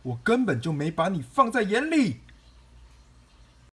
我根本就没把你放在眼里。